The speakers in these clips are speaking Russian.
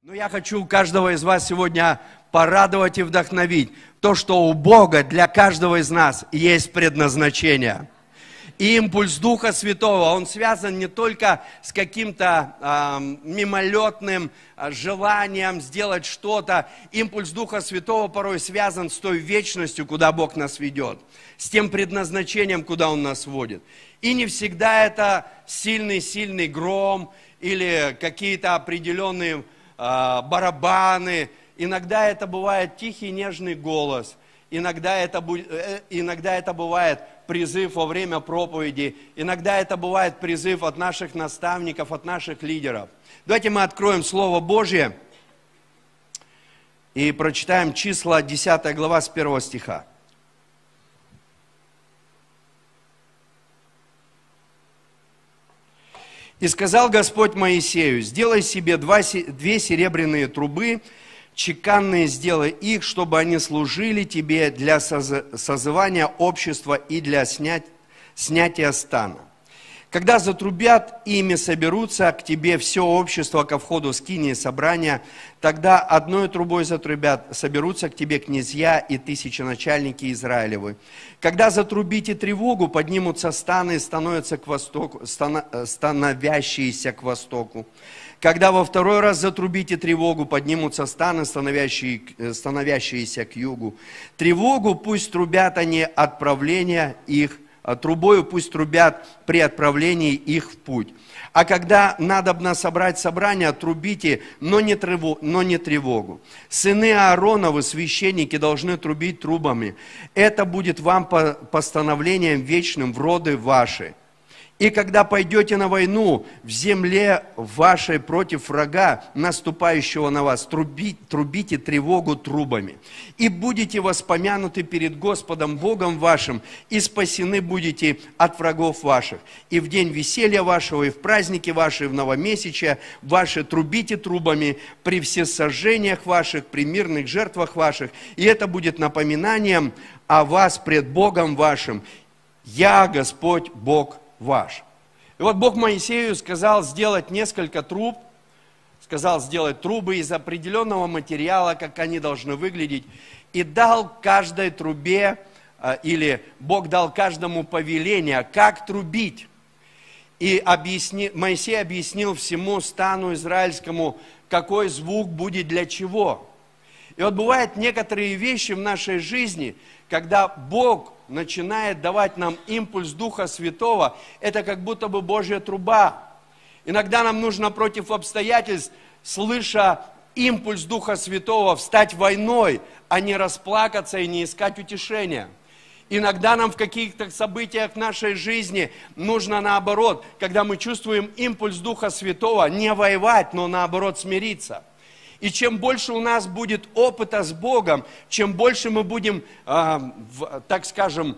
Но я хочу каждого из вас сегодня порадовать и вдохновить. То, что у Бога для каждого из нас есть предназначение. И импульс Духа Святого, он связан не только с каким-то мимолетным желанием сделать что-то. Импульс Духа Святого порой связан с той вечностью, куда Бог нас ведет. С тем предназначением, куда Он нас водит. И не всегда это сильный гром или какие-то определенные барабаны. Иногда это бывает тихий нежный голос. Иногда это бывает призыв во время проповеди. Иногда это бывает призыв от наших наставников, от наших лидеров. Давайте мы откроем Слово Божье и прочитаем Числа, 10 глава, с 1 стиха. «И сказал Господь Моисею: сделай себе две серебряные трубы, чеканные сделай их, чтобы они служили тебе для созывания общества и для снятия стана. Когда затрубят, ими соберутся к тебе все общество ко входу скинии собрания, тогда одной трубой затрубят, соберутся к тебе князья и тысяченачальники Израилевы. Когда затрубите тревогу, поднимутся станы, становятся к востоку, становящиеся к востоку. Когда во второй раз затрубите тревогу, поднимутся станы, становящиеся к югу. Тревогу пусть трубят они отправления их, трубою пусть трубят при отправлении их в путь. А когда надобно собрать собрание, трубите, но не тревогу. Сыны Аароновы, священники, должны трубить трубами. Это будет вам постановлением вечным в роды ваши. И когда пойдете на войну в земле вашей против врага, наступающего на вас, трубите тревогу трубами. И будете воспомянуты перед Господом Богом вашим, и спасены будете от врагов ваших. И в день веселья вашего, и в праздники ваши, и в новомесячие ваши трубите трубами при всесожжениях ваших, при мирных жертвах ваших. И это будет напоминанием о вас пред Богом вашим. Я Господь Бог ваш». И вот Бог Моисею сказал сделать несколько труб, сказал сделать трубы из определенного материала, как они должны выглядеть, и дал каждой трубе, или Бог дал каждому повеление, как трубить. И Моисей объяснил всему стану израильскому, какой звук будет для чего. И вот бывают некоторые вещи в нашей жизни, когда Бог начинает давать нам импульс Духа Святого, это как будто бы Божья труба. Иногда нам нужно против обстоятельств, слыша импульс Духа Святого, встать войной, а не расплакаться и не искать утешения. Иногда нам в каких-то событиях нашей жизни нужно наоборот, когда мы чувствуем импульс Духа Святого, не воевать, но наоборот смириться. И чем больше у нас будет опыта с Богом, чем больше мы будем, так скажем,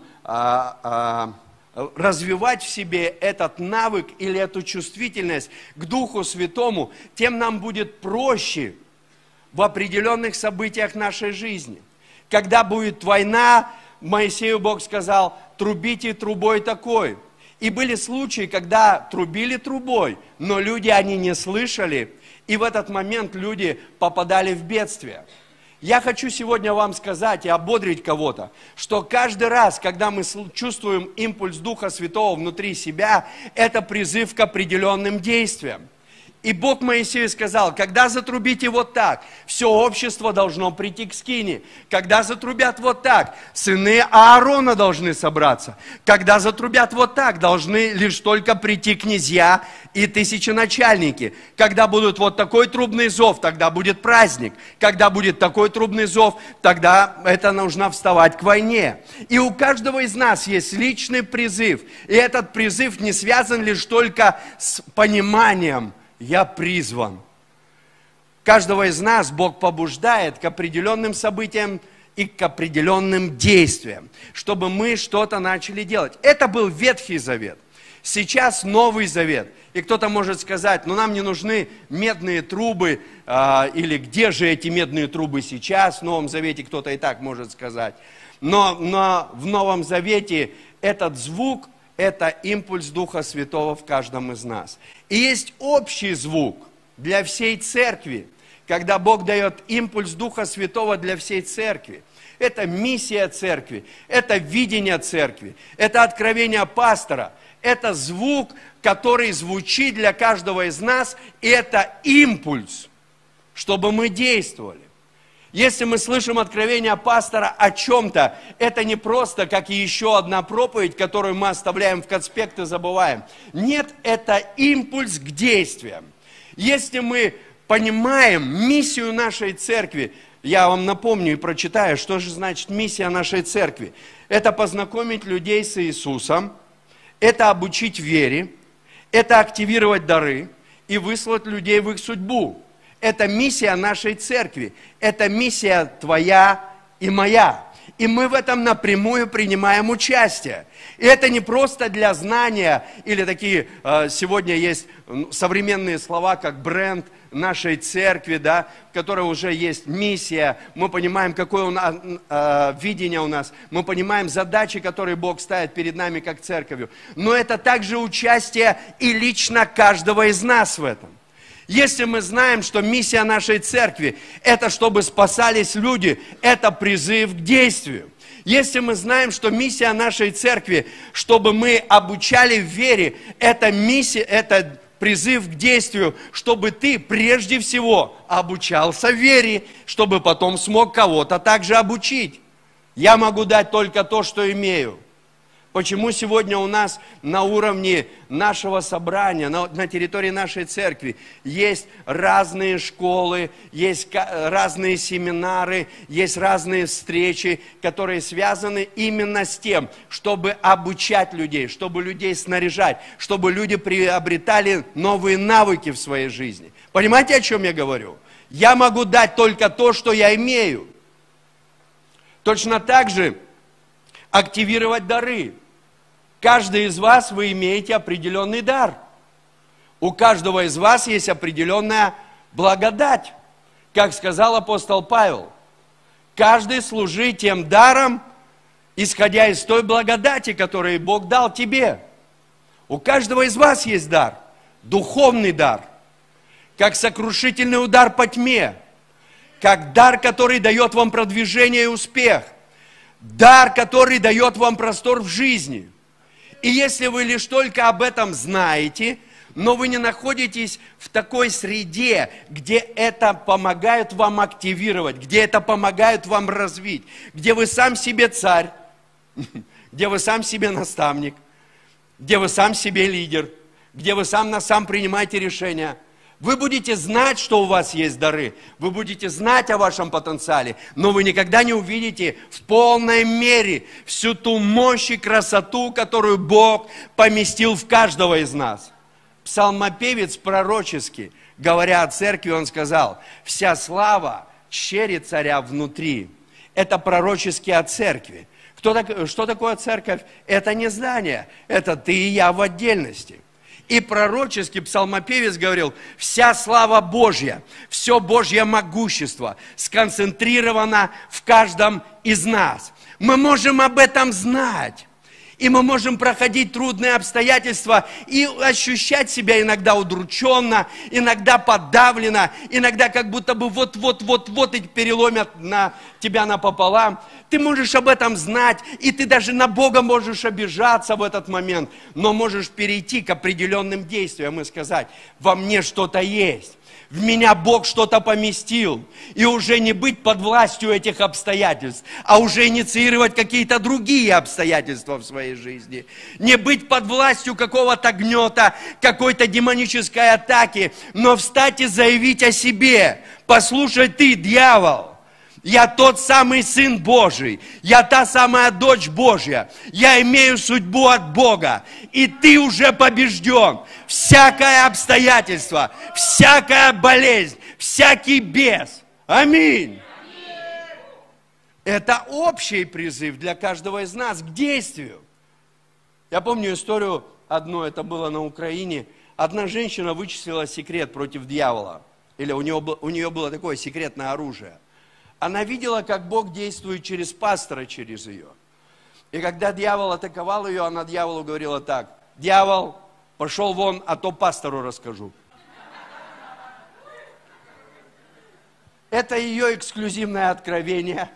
развивать в себе этот навык или эту чувствительность к Духу Святому, тем нам будет проще в определенных событиях нашей жизни. Когда будет война, Моисею Бог сказал: трубите трубой такой. И были случаи, когда трубили трубой, но люди, они не слышали, и в этот момент люди попадали в бедствие. Я хочу сегодня вам сказать и ободрить кого-то, что каждый раз, когда мы чувствуем импульс Духа Святого внутри себя, это призыв к определенным действиям. И Бог Моисею сказал: когда затрубите вот так, все общество должно прийти к скинии. Когда затрубят вот так, сыны Аарона должны собраться. Когда затрубят вот так, должны лишь только прийти князья и тысяченачальники. Когда будут вот такой трубный зов, тогда будет праздник. Когда будет такой трубный зов, тогда это нужно вставать к войне. И у каждого из нас есть личный призыв. И этот призыв не связан лишь только с пониманием: я призван. Каждого из нас Бог побуждает к определенным событиям и к определенным действиям, чтобы мы что-то начали делать. Это был Ветхий Завет. Сейчас Новый Завет. И кто-то может сказать: ну нам не нужны медные трубы, или где же эти медные трубы сейчас в Новом Завете, кто-то и так может сказать. Но в Новом Завете этот звук, это импульс Духа Святого в каждом из нас. И есть общий звук для всей церкви, когда Бог дает импульс Духа Святого для всей церкви. Это миссия церкви, это видение церкви, это откровение пастора, это звук, который звучит для каждого из нас, и это импульс, чтобы мы действовали. Если мы слышим откровение пастора о чем-то, это не просто как еще одна проповедь, которую мы оставляем в конспект и забываем. Нет, это импульс к действиям. Если мы понимаем миссию нашей церкви, я вам напомню и прочитаю, что же значит миссия нашей церкви. Это познакомить людей с Иисусом, это обучить вере, это активировать дары и выслать людей в их судьбу. Это миссия нашей церкви, это миссия твоя и моя. И мы в этом напрямую принимаем участие. И это не просто для знания, или такие, сегодня есть современные слова, как бренд нашей церкви, да, в которой уже есть миссия. Мы понимаем, какое видение у нас. Мы понимаем задачи, которые Бог ставит перед нами, как церковью. Но это также участие и лично каждого из нас в этом. Если мы знаем, что миссия нашей церкви – это чтобы спасались люди, это призыв к действию. Если мы знаем, что миссия нашей церкви, чтобы мы обучали в вере, это миссия, это призыв к действию, чтобы ты прежде всего обучался в вере, чтобы потом смог кого-то также обучить. Я могу дать только то, что имею. Почему сегодня у нас на уровне нашего собрания, на территории нашей церкви есть разные школы, есть разные семинары, есть разные встречи, которые связаны именно с тем, чтобы обучать людей, чтобы людей снаряжать, чтобы люди приобретали новые навыки в своей жизни. Понимаете, о чем я говорю? Я могу дать только то, что я имею. Точно так же активировать дары. Каждый из вас, вы имеете определенный дар. У каждого из вас есть определенная благодать. Как сказал апостол Павел, каждый служи тем даром, исходя из той благодати, которую Бог дал тебе. У каждого из вас есть дар, духовный дар, как сокрушительный удар по тьме, как дар, который дает вам продвижение и успех, дар, который дает вам простор в жизни. И если вы лишь только об этом знаете, но вы не находитесь в такой среде, где это помогает вам активировать, где это помогает вам развить, где вы сам себе царь, где вы сам себе наставник, где вы сам себе лидер, где вы сам на сам принимаете решения, вы будете знать, что у вас есть дары, вы будете знать о вашем потенциале, но вы никогда не увидите в полной мере всю ту мощь и красоту, которую Бог поместил в каждого из нас. Псалмопевец пророчески, говоря о церкви, он сказал: «Вся слава щери царя внутри». Это пророчески о церкви. Что такое церковь? Это не здание, это ты и я в отдельности. И пророчески псалмопевец говорил: вся слава Божья, все Божье могущество сконцентрировано в каждом из нас. Мы можем об этом знать. И мы можем проходить трудные обстоятельства и ощущать себя иногда удрученно, иногда подавленно, иногда как будто бы вот-вот и переломят тебя напополам. Ты можешь об этом знать, и ты даже на Бога можешь обижаться в этот момент, но можешь перейти к определенным действиям и сказать: во мне что-то есть. В меня Бог что-то поместил. И уже не быть под властью этих обстоятельств, а уже инициировать какие-то другие обстоятельства в своей жизни. Не быть под властью какого-то гнета, какой-то демонической атаки, но встать и заявить о себе: послушай ты, дьявол, я тот самый Сын Божий, я та самая дочь Божья, я имею судьбу от Бога, и ты уже побежден. Всякое обстоятельство, всякая болезнь, всякий бес. Аминь. Это общий призыв для каждого из нас к действию. Я помню историю одну, это было на Украине. Одна женщина вычислила секрет против дьявола. Или у нее было такое секретное оружие. Она видела, как Бог действует через пастора, через ее. И когда дьявол атаковал ее, она дьяволу говорила так: дьявол, пошел вон, а то пастору расскажу. Это ее эксклюзивное откровение.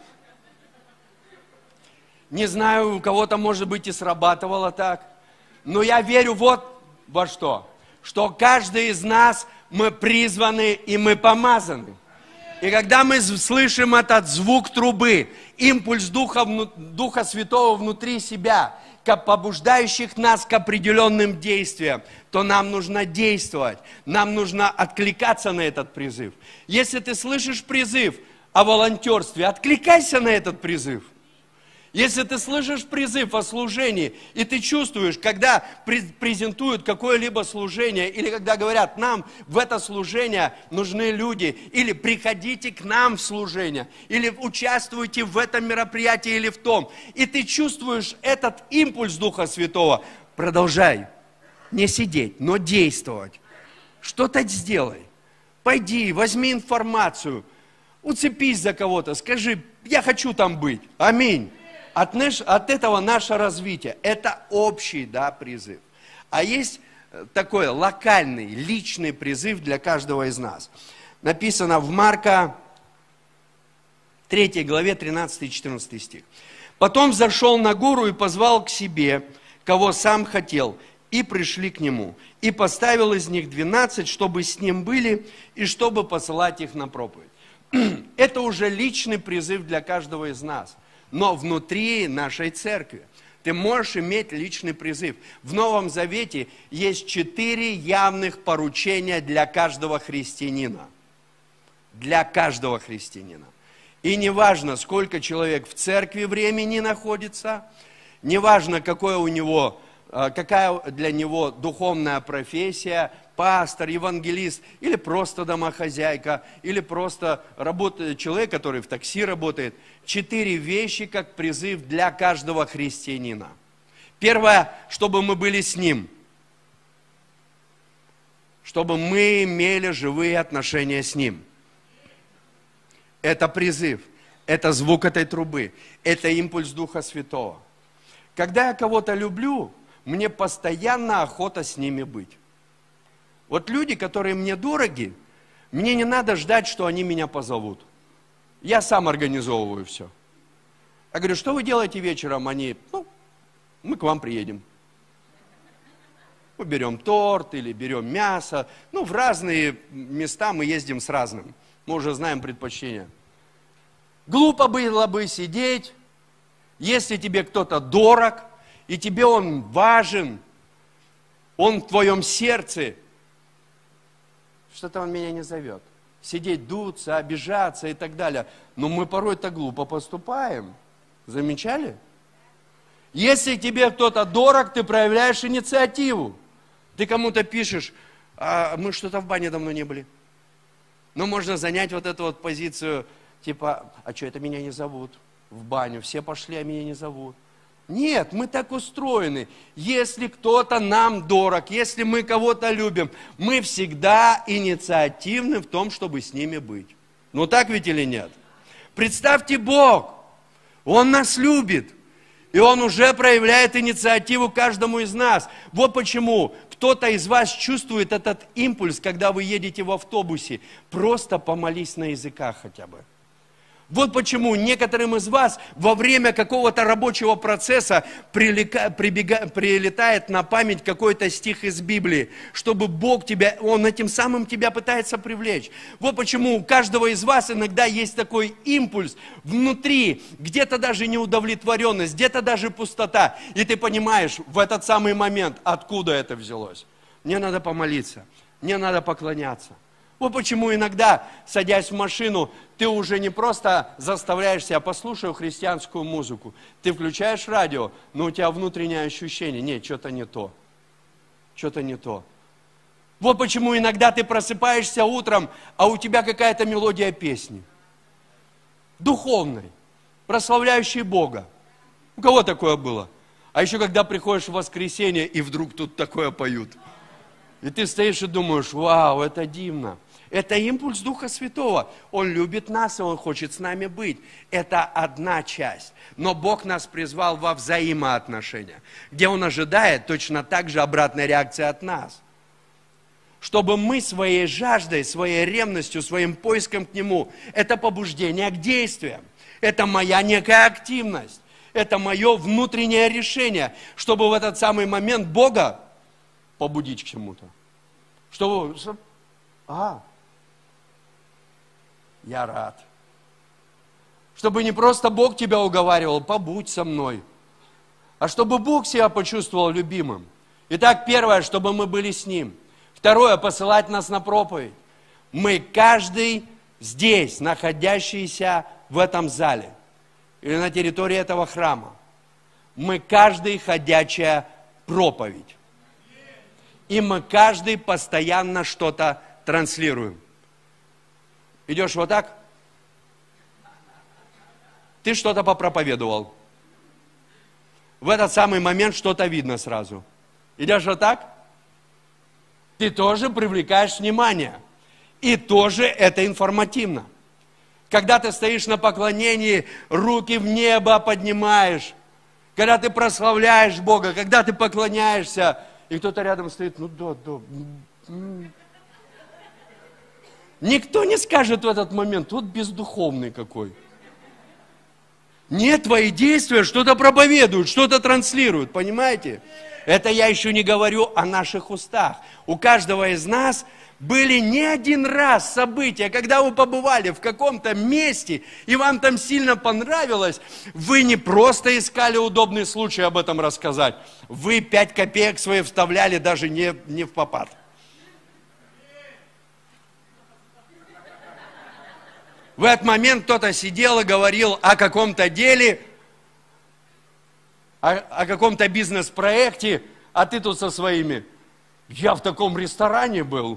Не знаю, у кого-то, может быть, и срабатывало так. Но я верю вот во что каждый из нас, мы призваны и мы помазаны. И когда мы слышим этот звук трубы, импульс Духа Святого внутри себя, побуждающих нас к определенным действиям, то нам нужно действовать, нам нужно откликаться на этот призыв. Если ты слышишь призыв о волонтерстве, откликайся на этот призыв. Если ты слышишь призыв о служении, и ты чувствуешь, когда презентуют какое-либо служение, или когда говорят, нам в это служение нужны люди, или приходите к нам в служение, или участвуйте в этом мероприятии или в том, и ты чувствуешь этот импульс Духа Святого, продолжай, не сидеть, но действовать. Что-то сделай. Пойди, возьми информацию, уцепись за кого-то, скажи, я хочу там быть. Аминь. От этого наше развитие. Это общий, призыв. А есть такой локальный, личный призыв для каждого из нас. Написано в Марка 3 главе 13 и 14 стих. «Потом зашел на гору и позвал к себе, кого сам хотел, и пришли к нему. И поставил из них 12, чтобы с ним были, и чтобы посылать их на проповедь». Это уже личный призыв для каждого из нас. Но внутри нашей церкви ты можешь иметь личный призыв. В Новом Завете есть 4 явных поручения для каждого христианина. Для каждого христианина. И не важно, сколько человек в церкви времени находится, не важно, какая для него духовная профессия, пастор, евангелист, или просто домохозяйка, или просто человек, который в такси работает. 4 вещи, как призыв для каждого христианина. Первое, чтобы мы были с Ним. Чтобы мы имели живые отношения с Ним. Это призыв, это звук этой трубы, это импульс Духа Святого. Когда я кого-то люблю, мне постоянно охота с ними быть. Вот люди, которые мне дороги, мне не надо ждать, что они меня позовут. Я сам организовываю все. Я говорю, что вы делаете вечером? Они, мы к вам приедем. Мы берем торт или берем мясо. В разные места мы ездим с разным. Мы уже знаем предпочтения. Глупо было бы сидеть, если тебе кто-то дорог, и тебе он важен, он в твоем сердце, что-то он меня не зовет. Сидеть, дуться, обижаться и так далее. Но мы порой так глупо поступаем. Замечали? Если тебе кто-то дорог, ты проявляешь инициативу. Ты кому-то пишешь, мы что-то в бане давно не были. Но можно занять вот эту вот позицию, типа, а что это меня не зовут в баню? Все пошли, а меня не зовут. Нет, мы так устроены. Если кто-то нам дорог, если мы кого-то любим, мы всегда инициативны в том, чтобы с ними быть. Ну так ведь или нет? Представьте, Бог, Он нас любит. И Он уже проявляет инициативу каждому из нас. Вот почему кто-то из вас чувствует этот импульс, когда вы едете в автобусе. Просто помолись на языках хотя бы. Вот почему некоторым из вас во время какого-то рабочего процесса прилетает на память какой-то стих из Библии, чтобы Бог Он этим самым тебя пытается привлечь. Вот почему у каждого из вас иногда есть такой импульс внутри, где-то даже неудовлетворенность, где-то даже пустота. И ты понимаешь в этот самый момент, откуда это взялось. Мне надо помолиться, мне надо поклоняться. Вот почему иногда, садясь в машину, ты уже не просто заставляешь себя, послушай христианскую музыку. Ты включаешь радио, но у тебя внутреннее ощущение, нет, что-то не то. Что-то не то. Вот почему иногда ты просыпаешься утром, а у тебя какая-то мелодия песни. Духовной, прославляющей Бога. У кого такое было? А еще когда приходишь в воскресенье, и вдруг тут такое поют. И ты стоишь и думаешь, вау, это дивно. Это импульс Духа Святого. Он любит нас, и Он хочет с нами быть. Это одна часть. Но Бог нас призвал во взаимоотношения, где Он ожидает точно так же обратной реакции от нас. чтобы мы своей жаждой, своей ревностью, своим поиском к Нему, это побуждение к действиям, это моя некая активность, это мое внутреннее решение, чтобы в этот самый момент Бога побудить к чему-то. Я рад. Чтобы не просто Бог тебя уговаривал, побудь со мной, а чтобы Бог себя почувствовал любимым. Итак, первое, чтобы мы были с Ним. Второе, посылать нас на проповедь. Мы каждый здесь, находящийся в этом зале, или на территории этого храма, мы каждый ходячая проповедь. И мы каждый постоянно что-то транслируем. Идешь вот так? Ты что-то попроповедовал. В этот самый момент что-то видно сразу. Идешь вот так? Ты тоже привлекаешь внимание. И тоже это информативно. Когда ты стоишь на поклонении, руки в небо поднимаешь. Когда ты прославляешь Бога, когда ты поклоняешься, и кто-то рядом стоит, Никто не скажет в этот момент, вот бездуховный какой. Нет, твои действия что-то проповедуют, что-то транслируют, понимаете? Это я еще не говорю о наших устах. У каждого из нас были не один раз события, когда вы побывали в каком-то месте, и вам там сильно понравилось, вы не просто искали удобный случай об этом рассказать, вы 5 копеек свои вставляли даже не в попад. В этот момент кто-то сидел и говорил о каком-то деле, о каком-то бизнес-проекте, а ты тут со своими. Я в таком ресторане был.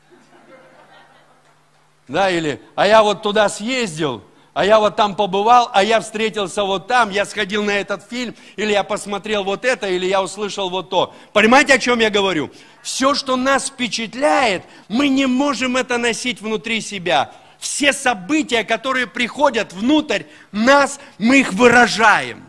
Да, или, а я вот туда съездил, а я вот там побывал, а я встретился вот там, я сходил на этот фильм, или я посмотрел вот это, или я услышал вот то. Понимаете, о чем я говорю? Все, что нас впечатляет, мы не можем это носить внутри себя. Все события, которые приходят внутрь нас, мы их выражаем.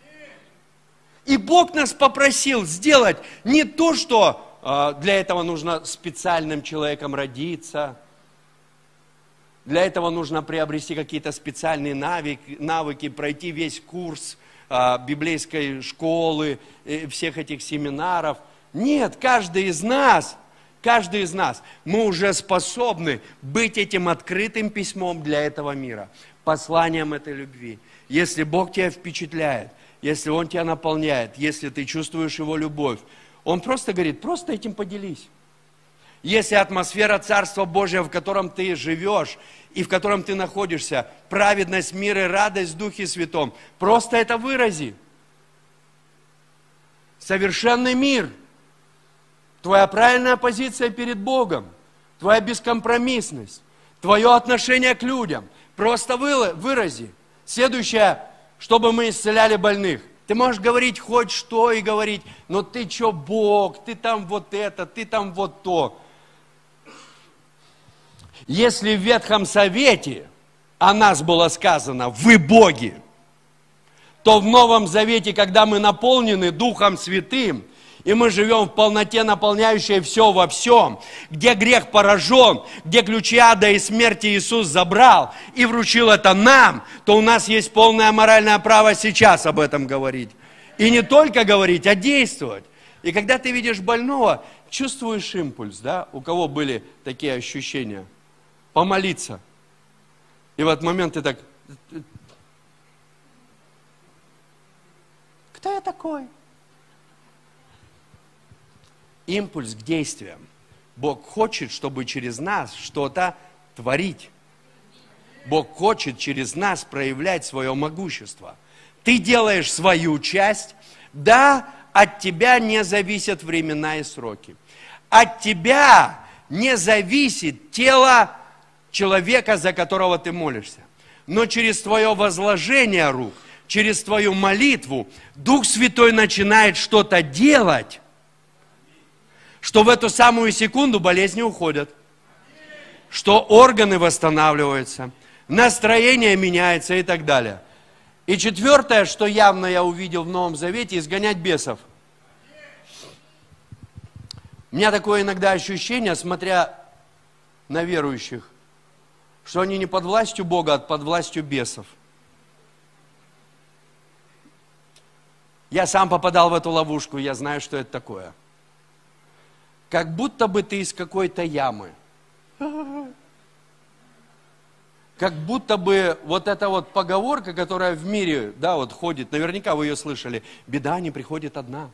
И Бог нас попросил сделать не то, что для этого нужно специальным человеком родиться, для этого нужно приобрести какие-то специальные навыки, пройти весь курс библейской школы, всех этих семинаров. Нет, каждый из нас, мы уже способны быть этим открытым письмом для этого мира, посланием этой любви. Если Бог тебя впечатляет, если Он тебя наполняет, если ты чувствуешь Его любовь, Он просто говорит, просто этим поделись. Если атмосфера Царства Божия, в котором ты живешь и в котором ты находишься, праведность, мир и радость в Духе Святом, просто это вырази. Совершенный мир, твоя правильная позиция перед Богом, твоя бескомпромиссность, твое отношение к людям, просто вырази. Следующее, чтобы мы исцеляли больных. Ты можешь говорить хоть что и говорить, но ты что, Бог, ты там вот это, ты там вот то. Если в Ветхом Завете о нас было сказано «вы боги», то в Новом Завете, когда мы наполнены Духом Святым, и мы живем в полноте, наполняющей все во всем, где грех поражен, где ключи ада и смерти Иисус забрал и вручил это нам, то у нас есть полное моральное право сейчас об этом говорить. И не только говорить, а действовать. И когда ты видишь больного, чувствуешь импульс, да? У кого были такие ощущения? Помолиться. И в этот момент ты так... Кто я такой? Импульс к действиям. Бог хочет, чтобы через нас что-то творить. Бог хочет через нас проявлять свое могущество. Ты делаешь свою часть. Да, от тебя не зависят времена и сроки. От тебя не зависит тело человека, за которого ты молишься. Но через твое возложение рук, через твою молитву, Дух Святой начинает что-то делать, что в эту самую секунду болезни уходят, что органы восстанавливаются, настроение меняется и так далее. И четвертое, что явно я увидел в Новом Завете, изгонять бесов. У меня такое иногда ощущение, смотря на верующих, что они не под властью Бога, а под властью бесов. Я сам попадал в эту ловушку, я знаю, что это такое. Как будто бы ты из какой-то ямы. Как будто бы вот эта вот поговорка, которая в мире, да, вот ходит, наверняка вы ее слышали, беда не приходит одна.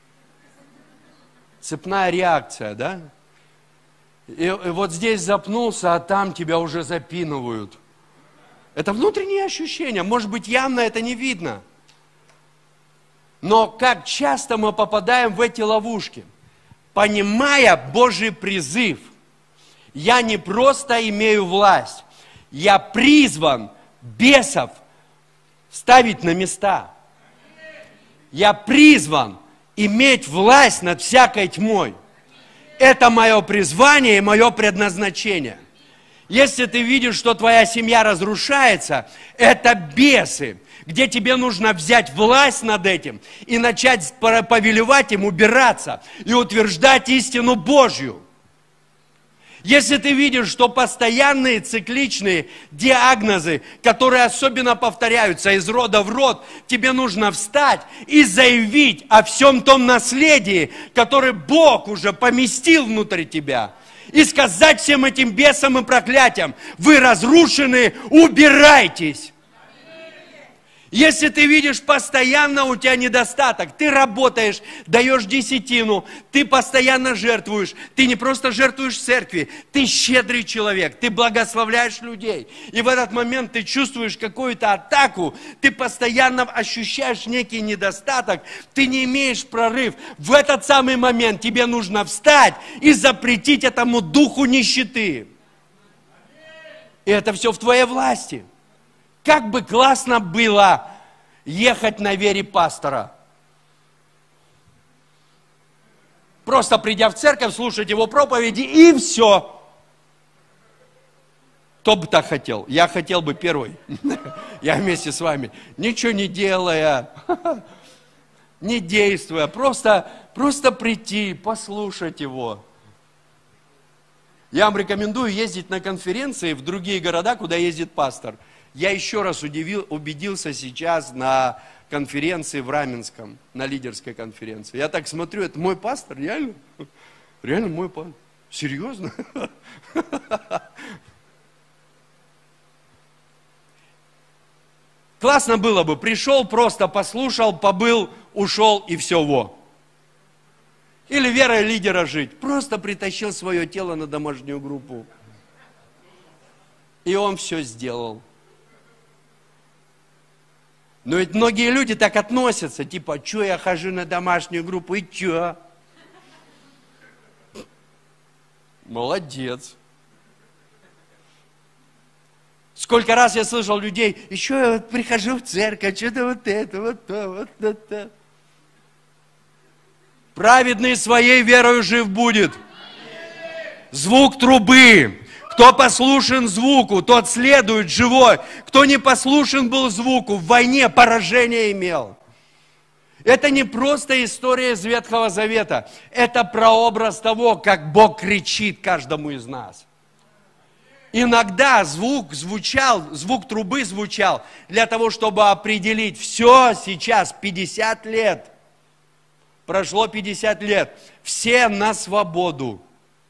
Цепная реакция, да? И вот здесь запнулся, а там тебя уже запинывают. Это внутреннее ощущение, может быть, явно это не видно. Но как часто мы попадаем в эти ловушки, понимая Божий призыв. Я не просто имею власть, я призван бесов ставить на места. Я призван иметь власть над всякой тьмой. Это мое призвание и мое предназначение. Если ты видишь, что твоя семья разрушается, это бесы, где тебе нужно взять власть над этим и начать повелевать им убираться и утверждать истину Божью. Если ты видишь, что постоянные цикличные диагнозы, которые особенно повторяются из рода в род, тебе нужно встать и заявить о всем том наследии, которое Бог уже поместил внутри тебя. И сказать всем этим бесам и проклятиям: вы разрушены, убирайтесь. Если ты видишь, постоянно у тебя недостаток, ты работаешь, даешь десятину, ты постоянно жертвуешь, ты не просто жертвуешь в церкви, ты щедрый человек, ты благословляешь людей. И в этот момент ты чувствуешь какую-то атаку, ты постоянно ощущаешь некий недостаток, ты не имеешь прорыв. В этот самый момент тебе нужно встать и запретить этому духу нищеты. И это все в твоей власти. Как бы классно было ехать на вере пастора. Просто придя в церковь, слушать его проповеди, и все. Кто бы так хотел? Я хотел бы первый. Я вместе с вами. Ничего не делая, не действуя, просто прийти, послушать его. Я вам рекомендую ездить на конференции в другие города, куда ездит пастор. Я еще раз убедился сейчас на конференции в Раменском, на лидерской конференции. Я так смотрю, это мой пастор, реально? Реально мой пастор. Серьезно? Классно было бы, пришел, просто послушал, побыл, ушел и все, во. Или верой лидера жить. Просто притащил свое тело на домашнюю группу. И он все сделал. Но ведь многие люди так относятся, типа, что я хожу на домашнюю группу, и что? Молодец. Сколько раз я слышал людей, еще я вот прихожу в церковь, что-то вот это, вот то, вот это. Праведный своей верою жив будет. Звук трубы. Кто послушен звуку, тот следует живой. Кто не послушен был звуку, в войне поражение имел. Это не просто история из Ветхого Завета. Это прообраз того, как Бог кричит каждому из нас. Иногда звук трубы звучал для того, чтобы определить, все, сейчас 50 лет. Прошло 50 лет. Все на свободу.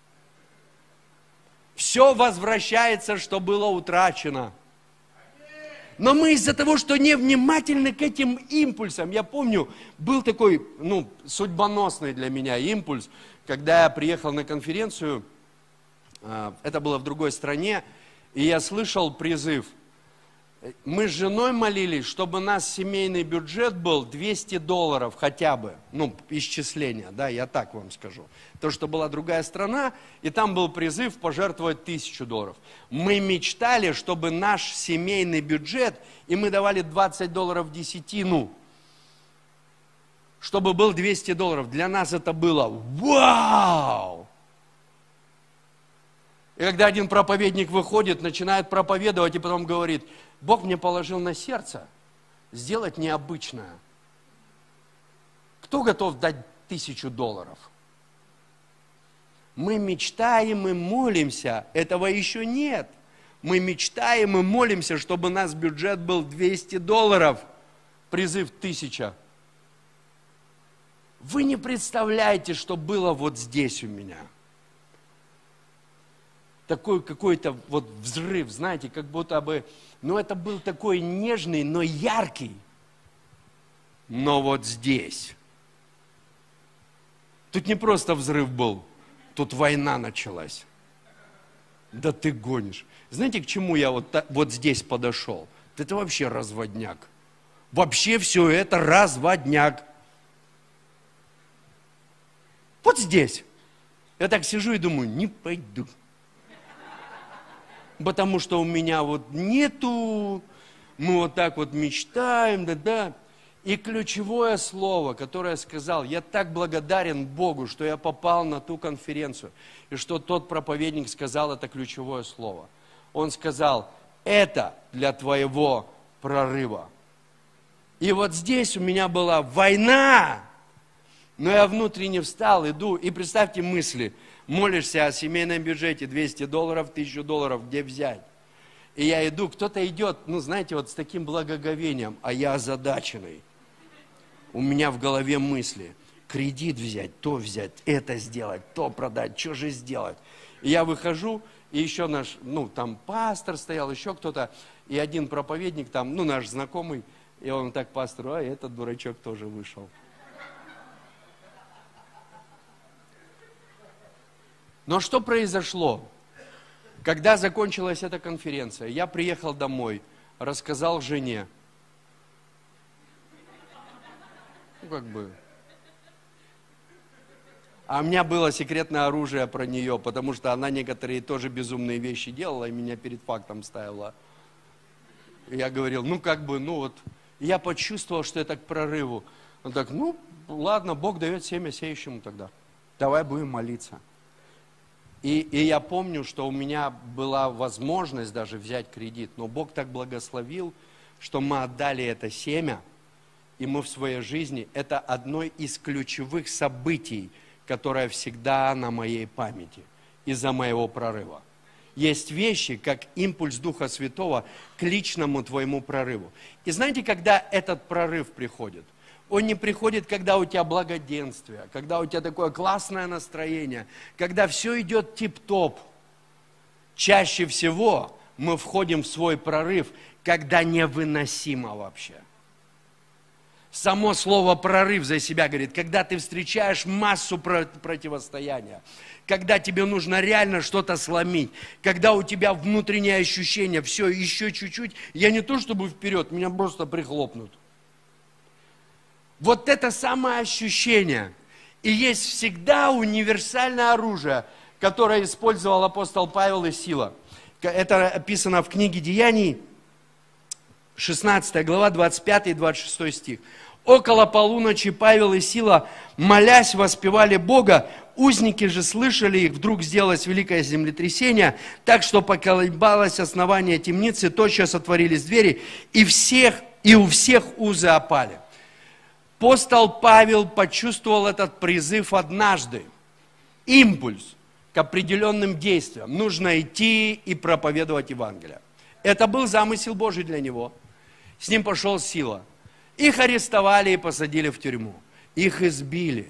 Все возвращается, что было утрачено. Но мы из-за того, что невнимательны к этим импульсам, я помню, был такой, судьбоносный для меня импульс, когда я приехал на конференцию, это было в другой стране, и я слышал призыв. Мы с женой молились, чтобы у нас семейный бюджет был $200 хотя бы, исчисление, да, я так вам скажу. То, что была другая страна, и там был призыв пожертвовать $1000. Мы мечтали, чтобы наш семейный бюджет, и мы давали $20 десятину, чтобы был $200. Для нас это было вау! И когда один проповедник выходит, начинает проповедовать и потом говорит: Бог мне положил на сердце сделать необычное. Кто готов дать $1000? Мы мечтаем и молимся, этого еще нет. Мы мечтаем и молимся, чтобы у нас бюджет был $200, призыв 1000. Вы не представляете, что было вот здесь у меня. Такой какой-то вот взрыв, знаете, как будто бы, это был такой нежный, но яркий. Но вот здесь. Тут не просто взрыв был, тут война началась. Да ты гонишь. Знаете, к чему я вот здесь подошел? Это вообще разводняк. Вообще все это разводняк. Вот здесь. Я так сижу и думаю, не пойду. Потому что у меня вот нету, мы вот так вот мечтаем, да-да. И ключевое слово, которое я сказал, я так благодарен Богу, что я попал на ту конференцию, и что тот проповедник сказал это ключевое слово. Он сказал, это для твоего прорыва. И вот здесь у меня была война, но я внутренне встал, иду, и представьте мысли, молишься о семейном бюджете, $200, $1000, где взять? И я иду, кто-то идет, знаете, вот с таким благоговением, а я озадаченный. У меня в голове мысли, кредит взять, то взять, это сделать, то продать, что же сделать. И я выхожу, и еще наш, там пастор стоял, еще кто-то, и один проповедник там, наш знакомый, и он так пастору, а этот дурачок тоже вышел. Но что произошло? Когда закончилась эта конференция, я приехал домой, рассказал жене. А у меня было секретное оружие про нее, потому что она некоторые тоже безумные вещи делала и меня перед фактом ставила. И я говорил, Я почувствовал, что это к прорыву. Он так, ладно, Бог дает семя сеющему тогда. Давай будем молиться. И я помню, что у меня была возможность даже взять кредит, но Бог так благословил, что мы отдали это семя, и мы в своей жизни, это одно из ключевых событий, которое всегда на моей памяти из-за моего прорыва. Есть вещи, как импульс Духа Святого к личному твоему прорыву. И знаете, когда этот прорыв приходит? Он не приходит, когда у тебя благоденствие, когда у тебя такое классное настроение, когда все идет тип-топ. Чаще всего мы входим в свой прорыв, когда невыносимо вообще. Само слово «прорыв» за себя говорит, когда ты встречаешь массу противостояния, когда тебе нужно реально что-то сломить, когда у тебя внутреннее ощущение, все, еще чуть-чуть, я не то чтобы вперед, меня просто прихлопнут. Вот это самое ощущение. И есть всегда универсальное оружие, которое использовал апостол Павел и Сила. Это описано в книге Деяний, 16 глава, 25 и 26 стих. Около полуночи Павел и Сила, молясь, воспевали Бога. Узники же слышали их, вдруг сделалось великое землетрясение, так что поколебалось основание темницы, тотчас отворились двери, и у всех узы опали. Апостол Павел почувствовал этот призыв однажды. Импульс к определенным действиям. Нужно идти и проповедовать Евангелие. Это был замысел Божий для него. С ним пошел Сила. Их арестовали и посадили в тюрьму. Их избили.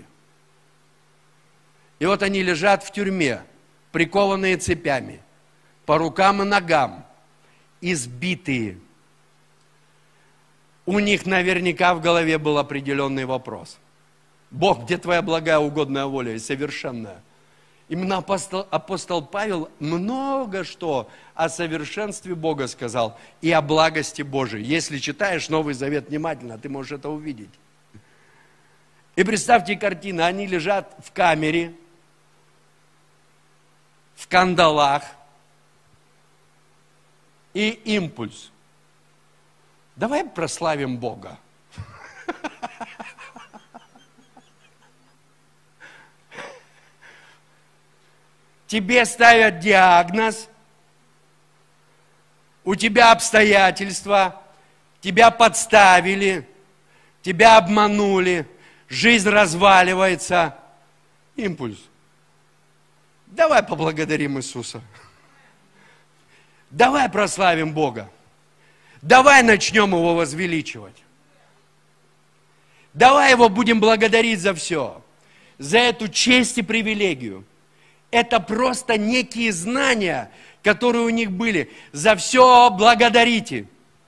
И вот они лежат в тюрьме, прикованные цепями, по рукам и ногам, избитые. У них наверняка в голове был определенный вопрос. Бог, где твоя благая угодная воля и совершенная? Именно апостол Павел много что о совершенстве Бога сказал и о благости Божией. Если читаешь Новый Завет внимательно, ты можешь это увидеть. И представьте картину, они лежат в камере, в кандалах, и импульс. Давай прославим Бога. Тебе ставят диагноз, у тебя обстоятельства, тебя подставили, тебя обманули, жизнь разваливается. Импульс. Давай поблагодарим Иисуса. Давай прославим Бога. Давай начнем Его возвеличивать. Давай Его будем благодарить за все. За эту честь и привилегию. Это просто некие знания, которые у них были. За все благодарите.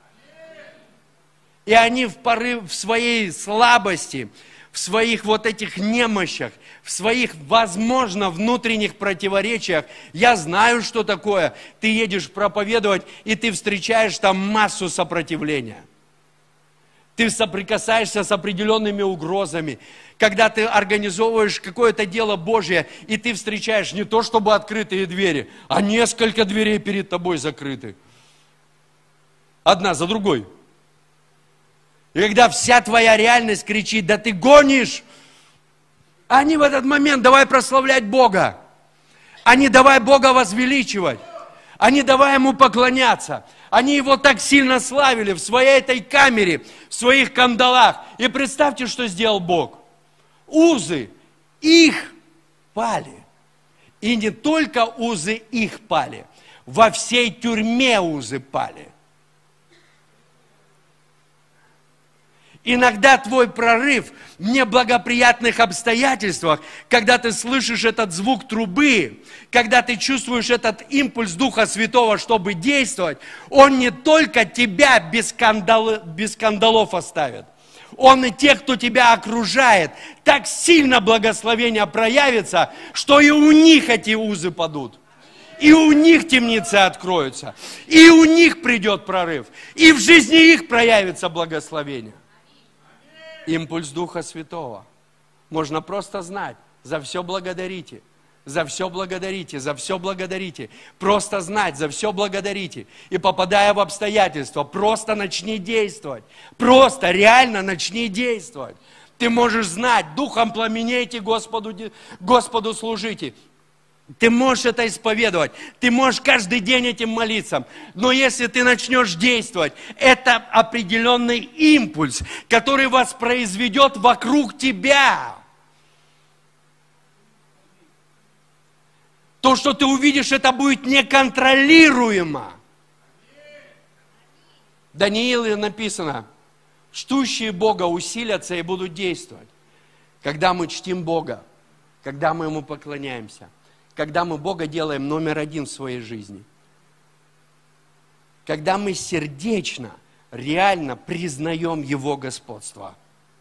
И они в своей слабости, в своих вот этих немощах, в своих, возможно, внутренних противоречиях. Я знаю, что такое. Ты едешь проповедовать, и ты встречаешь там массу сопротивления. Ты соприкасаешься с определенными угрозами. Когда ты организовываешь какое-то дело Божье, и ты встречаешь не то, чтобы открытые двери, а несколько дверей перед тобой закрыты. Одна за другой. И когда вся твоя реальность кричит, да ты гонишь, они в этот момент давай прославлять Бога. Они давай Бога возвеличивать. Они давай Ему поклоняться. Они Его так сильно славили в своей этой камере, в своих кандалах. И представьте, что сделал Бог. Узы их пали. И не только узы их пали. Во всей тюрьме узы пали. Иногда твой прорыв в неблагоприятных обстоятельствах, когда ты слышишь этот звук трубы, когда ты чувствуешь этот импульс Духа Святого, чтобы действовать, он не только тебя без кандалов оставит, он и тех, кто тебя окружает, так сильно благословение проявится, что и у них эти узы падут. И у них темницы откроются, и у них придет прорыв, и в жизни их проявится благословение. Импульс Духа Святого. Можно просто знать, за все благодарите, за все благодарите, за все благодарите. Просто знать, за все благодарите. И попадая в обстоятельства, просто начни действовать. Просто, реально начни действовать. Ты можешь знать, духом пламенейте, Господу служите. Ты можешь это исповедовать, ты можешь каждый день этим молиться, но если ты начнешь действовать, это определенный импульс, который воспроизведет вокруг тебя. То, что ты увидишь, это будет неконтролируемо. В Данииле написано, чтущие Бога усилятся и будут действовать. Когда мы чтим Бога, когда мы Ему поклоняемся, когда мы Бога делаем номер один в своей жизни. Когда мы сердечно, реально признаем Его господство.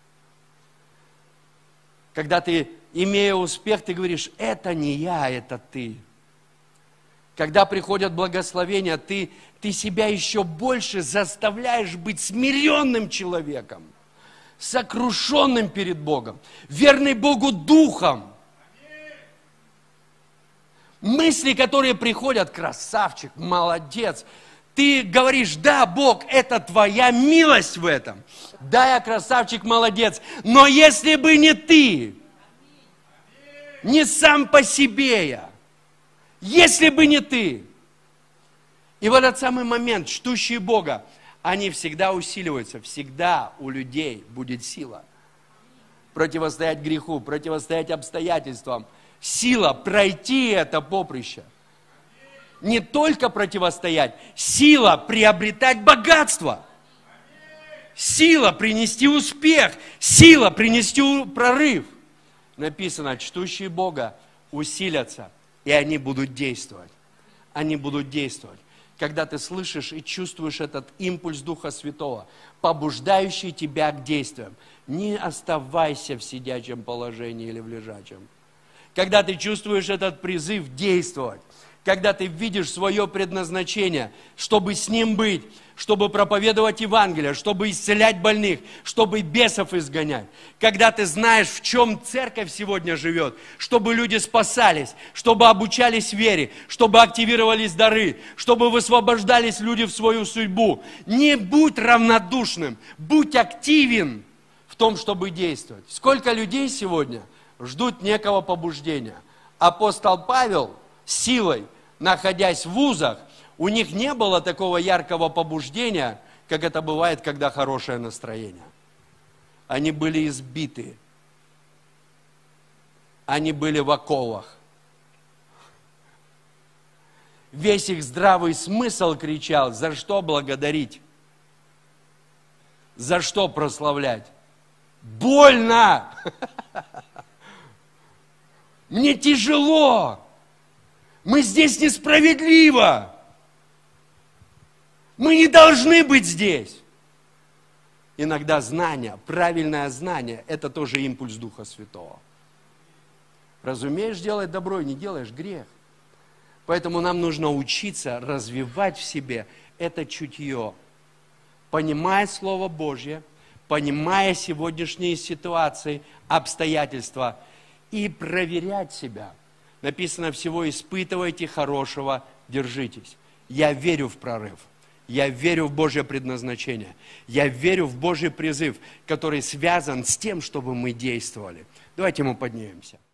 Когда ты, имея успех, ты говоришь, это не я, это ты. Когда приходят благословения, ты себя еще больше заставляешь быть смиренным человеком, сокрушенным перед Богом, верный Богу духом. Мысли, которые приходят, красавчик, молодец. Ты говоришь, да, Бог, это твоя милость в этом. Да, я красавчик, молодец. Но если бы не ты, не сам по себе я, если бы не ты. И в этот самый момент, чтущие Бога, они всегда усиливаются, всегда у людей будет сила. Противостоять греху, противостоять обстоятельствам. Сила пройти это поприще. Не только противостоять, сила приобретать богатство. Сила принести успех, сила принести прорыв. Написано, чтущие Бога усилятся, и они будут действовать. Они будут действовать. Когда ты слышишь и чувствуешь этот импульс Духа Святого, побуждающий тебя к действиям, не оставайся в сидячем положении или в лежачем. Когда ты чувствуешь этот призыв действовать, когда ты видишь свое предназначение, чтобы с Ним быть, чтобы проповедовать Евангелие, чтобы исцелять больных, чтобы бесов изгонять. Когда ты знаешь, в чем церковь сегодня живет, чтобы люди спасались, чтобы обучались вере, чтобы активировались дары, чтобы высвобождались люди в свою судьбу. Не будь равнодушным, будь активен в том, чтобы действовать. Сколько людей сегодня ждут некого побуждения. Апостол Павел силой, находясь в вузах, у них не было такого яркого побуждения, как это бывает, когда хорошее настроение. Они были избиты. Они были в оковах. Весь их здравый смысл кричал: за что благодарить? За что прославлять? Больно! Мне тяжело! Мы здесь несправедливо! Мы не должны быть здесь! Иногда знание, правильное знание, это тоже импульс Духа Святого. Разумеешь делать добро и не делаешь грех. Поэтому нам нужно учиться развивать в себе это чутье, понимая Слово Божье, понимая сегодняшние ситуации, обстоятельства, и проверять себя. Написано: всего испытывайте, хорошего держитесь. Я верю в прорыв. Я верю в Божье предназначение. Я верю в Божий призыв, который связан с тем, чтобы мы действовали. Давайте мы поднимемся.